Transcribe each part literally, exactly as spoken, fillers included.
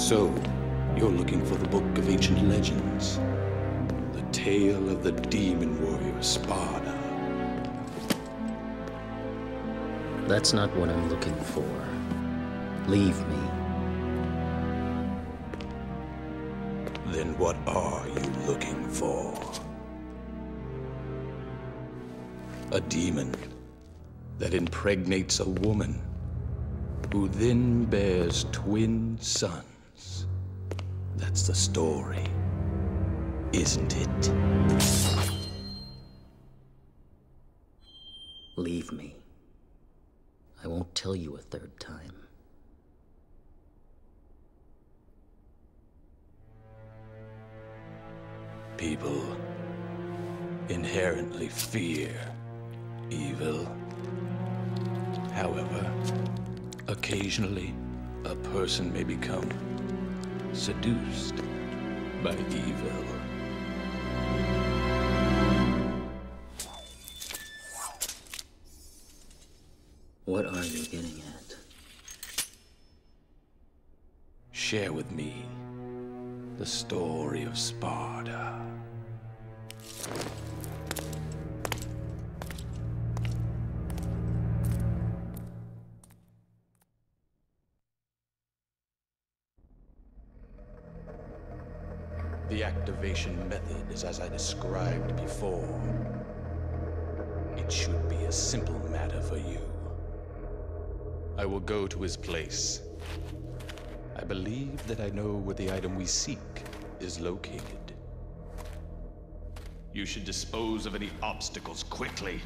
So, you're looking for the book of ancient legends. The tale of the demon warrior Sparda. That's not what I'm looking for. Leave me. Then what are you looking for? A demon that impregnates a woman who then bears twin sons. That's the story, isn't it? Leave me. I won't tell you a third time. People inherently fear evil. However, occasionally, a person may become seduced by evil. What are you getting at? Share with me the story of Sparda. The activation method is as I described before. It should be a simple matter for you. I will go to his place. I believe that I know where the item we seek is located. You should dispose of any obstacles quickly.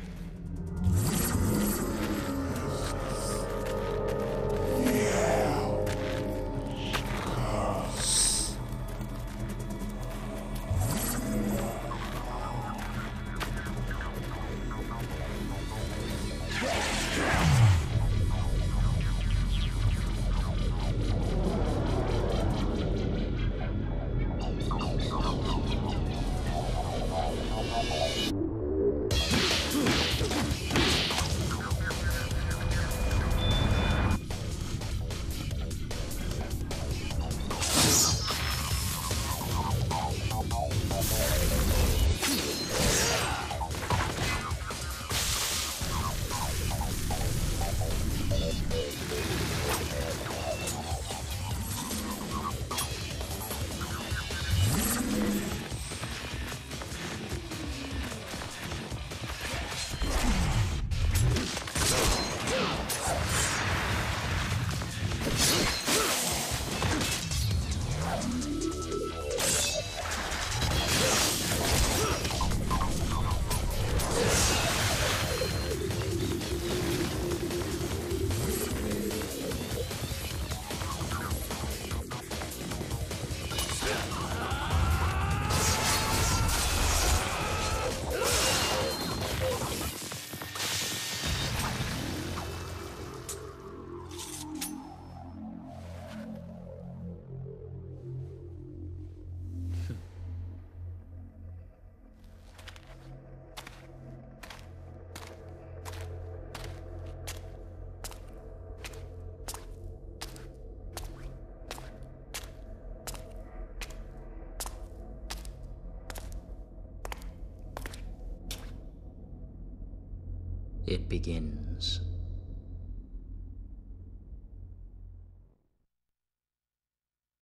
It begins.